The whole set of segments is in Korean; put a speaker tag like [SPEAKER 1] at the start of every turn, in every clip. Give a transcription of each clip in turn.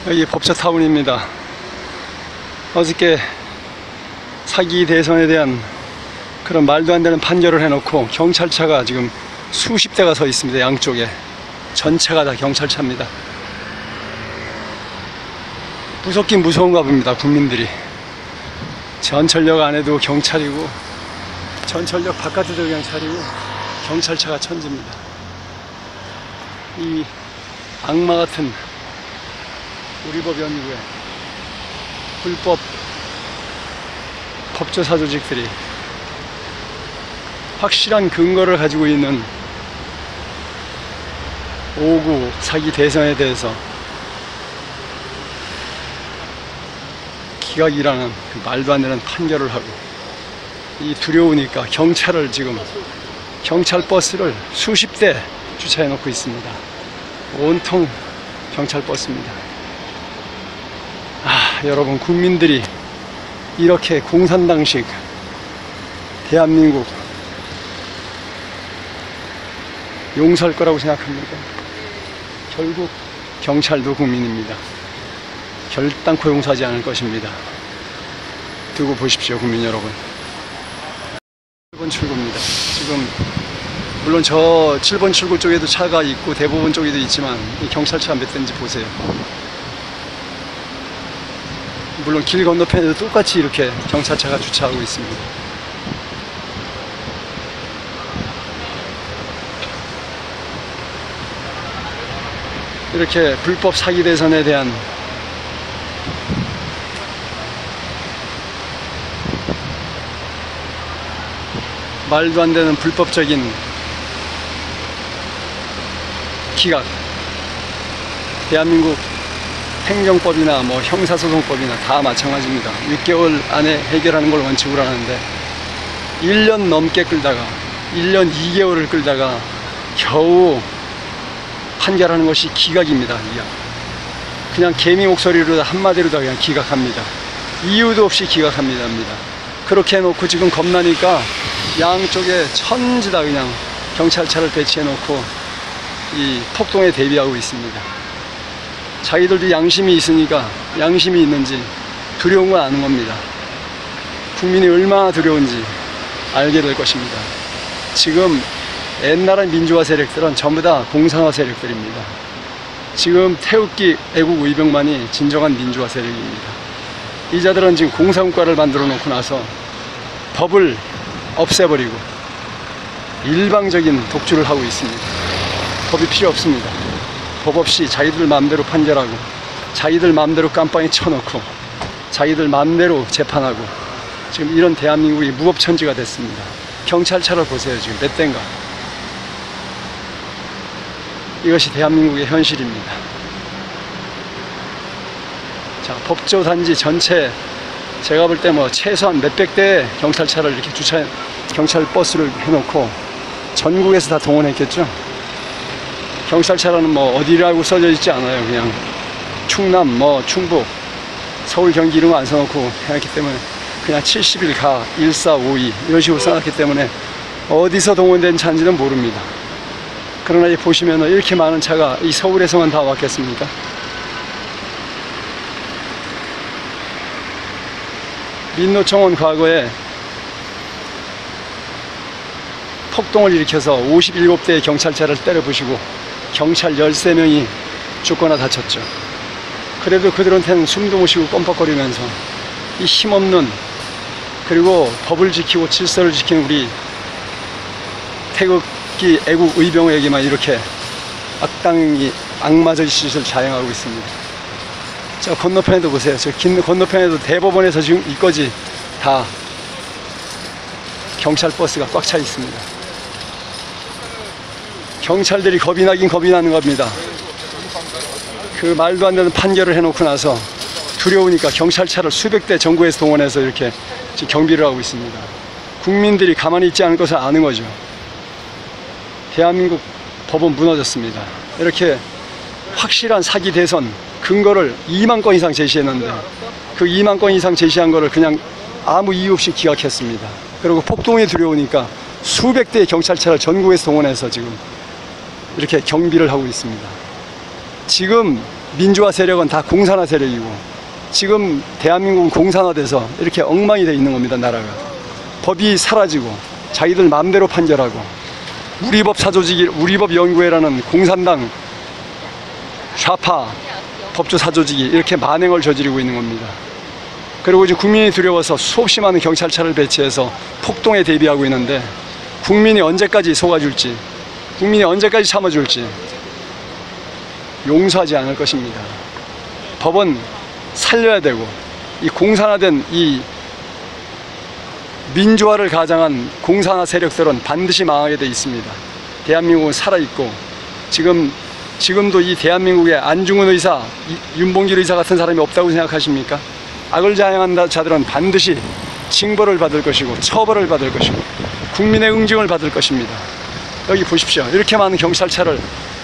[SPEAKER 1] 여기 법조타운입니다. 어저께 사기 대선에 대한 그런 말도 안 되는 판결을 해놓고 경찰차가 지금 수십 대가 서 있습니다. 양쪽에 전체가 다 경찰차입니다. 무섭긴 무서운가 봅니다. 국민들이 전철역 안에도 경찰이고 전철역 바깥에도 경찰이고 경찰차가 천지입니다. 이 악마 같은 우리 법 연구에 불법 법조사 조직들이 확실한 근거를 가지고 있는 5구 사기 대선에 대해서 기각이라는 그 말도 안 되는 판결을 하고, 이 두려우니까 경찰 버스를 수십 대 주차해 놓고 있습니다. 온통 경찰 버스입니다. 여러분, 국민들이 이렇게 공산당식 대한민국 용서할 거라고 생각합니까? 결국 경찰도 국민입니다. 결단코 용서하지 않을 것입니다. 두고 보십시오, 국민 여러분. 7번 출구입니다. 지금 물론 저 7번 출구 쪽에도 차가 있고 대법원 쪽에도 있지만 이 경찰차 몇 대인지 보세요. 물론 길 건너편에도 똑같이 이렇게 경찰차가 주차하고 있습니다. 이렇게 불법 사기 대선에 대한 말도 안 되는 불법적인 기각, 대한민국 행정법이나 뭐 형사소송법이나 다 마찬가지입니다. 6개월 안에 해결하는 걸 원칙으로 하는데 1년 넘게 끌다가 1년 2개월을 끌다가 겨우 판결하는 것이 기각입니다. 그냥 개미 목소리로 한마디로 다 그냥 기각합니다. 이유도 없이 기각합니다. 그렇게 해놓고 지금 겁나니까 양쪽에 천지 다 그냥 경찰차를 배치해 놓고 이 폭동에 대비하고 있습니다. 자기들도 양심이 있으니까, 양심이 있는지 두려운 건 아는 겁니다. 국민이 얼마나 두려운지 알게 될 것입니다. 지금 옛날의 민주화 세력들은 전부 다 공산화 세력들입니다. 지금 태극기 애국 의병만이 진정한 민주화 세력입니다. 이 자들은 지금 공산국가를 만들어 놓고 나서 법을 없애버리고 일방적인 독주를 하고 있습니다. 법이 필요 없습니다. 법 없이 자기들 마음대로 판결하고 자기들 마음대로 깜빵에 쳐놓고 자기들 마음대로 재판하고, 지금 이런 대한민국이 무법천지가 됐습니다. 경찰차를 보세요. 지금 몇 대인가. 이것이 대한민국의 현실입니다. 자, 법조단지 전체 제가 볼 때 뭐 최소한 몇백 대의 경찰차를 이렇게 경찰 버스를 해놓고 전국에서 다 동원했겠죠. 경찰차라는 뭐 어디라고 써져 있지 않아요. 그냥 충남, 뭐 충북, 서울, 경기 이런 거 안 써놓고 해놨기 때문에 그냥 70일 가, 1452 이런 식으로 써놨기 때문에 어디서 동원된 차인지는 모릅니다. 그러나 이 보시면 이렇게 많은 차가 이 서울에서만 다 왔겠습니까? 민노총은 과거에 폭동을 일으켜서 57대의 경찰차를 때려 부시고 경찰 13명이 죽거나 다쳤죠. 그래도 그들한테는 숨도 못 쉬고 껌뻑거리면서 이 힘없는, 그리고 법을 지키고 질서를 지키는 우리 태극기 애국 의병에게만 이렇게 악마적인 짓을 자행하고 있습니다. 저 건너편에도 보세요. 저 긴 건너편에도 대법원에서 지금 이거지 다 경찰 버스가 꽉 차 있습니다. 경찰들이 겁이 나긴 겁이 나는 겁니다. 그 말도 안 되는 판결을 해놓고 나서 두려우니까 경찰차를 수백 대 전국에서 동원해서 이렇게 지금 경비를 하고 있습니다. 국민들이 가만히 있지 않을 것을 아는 거죠. 대한민국 법은 무너졌습니다. 이렇게 확실한 사기 대선 근거를 2만 건 이상 제시했는데 그 2만 건 이상 제시한 거를 그냥 아무 이유 없이 기각했습니다. 그리고 폭동이 두려우니까 수백 대의 경찰차를 전국에서 동원해서 지금 이렇게 경비를 하고 있습니다. 지금 민주화 세력은 다 공산화 세력이고, 지금 대한민국은 공산화돼서 이렇게 엉망이 돼 있는 겁니다. 나라가 법이 사라지고 자기들 마음대로 판결하고, 우리법 사조직이, 우리법 연구회라는 공산당 좌파 법조 사조직이 이렇게 만행을 저지르고 있는 겁니다. 그리고 이제 국민이 두려워서 수없이 많은 경찰차를 배치해서 폭동에 대비하고 있는데, 국민이 언제까지 속아줄지, 국민이 언제까지 참아줄지 용서하지 않을 것입니다. 법은 살려야 되고, 이 공산화된 이 민주화를 가장한 공산화 세력들은 반드시 망하게 돼 있습니다. 대한민국은 살아있고, 지금도 이 대한민국에 안중근 의사, 윤봉길 의사 같은 사람이 없다고 생각하십니까? 악을 자행한 자들은 반드시 징벌을 받을 것이고 처벌을 받을 것이고 국민의 응징을 받을 것입니다. 여기 보십시오. 이렇게 많은 경찰차를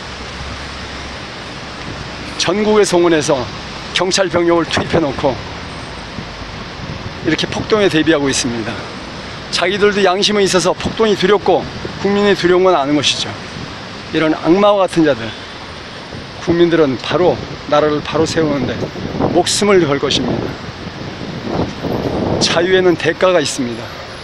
[SPEAKER 1] 전국에 송원해서 경찰 병력을 투입해 놓고 이렇게 폭동에 대비하고 있습니다. 자기들도 양심이 있어서 폭동이 두렵고 국민이 두려운 건 아는 것이죠. 이런 악마와 같은 자들, 국민들은 바로 나라를 바로 세우는데 목숨을 걸 것입니다. 자유에는 대가가 있습니다.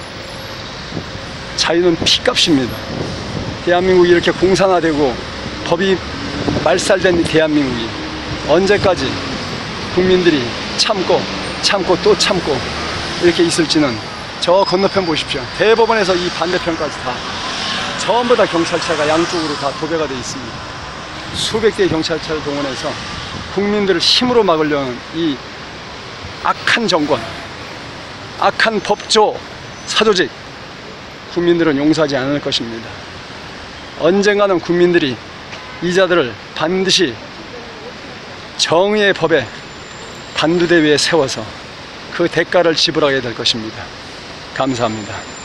[SPEAKER 1] 자유는 피값입니다. 대한민국이 이렇게 공산화되고 법이 말살된 대한민국이 언제까지 국민들이 참고 또 참고 이렇게 있을지는, 저 건너편 보십시오. 대법원에서 이 반대편까지 다 전부 다 경찰차가 양쪽으로 다 도배가 되어 있습니다. 수백 대의 경찰차를 동원해서 국민들을 힘으로 막으려는 이 악한 정권, 악한 법조 사조직, 국민들은 용서하지 않을 것입니다. 언젠가는 국민들이 이 자들을 반드시 정의의 법에 단두대 위에 세워서 그 대가를 지불하게 될 것입니다. 감사합니다.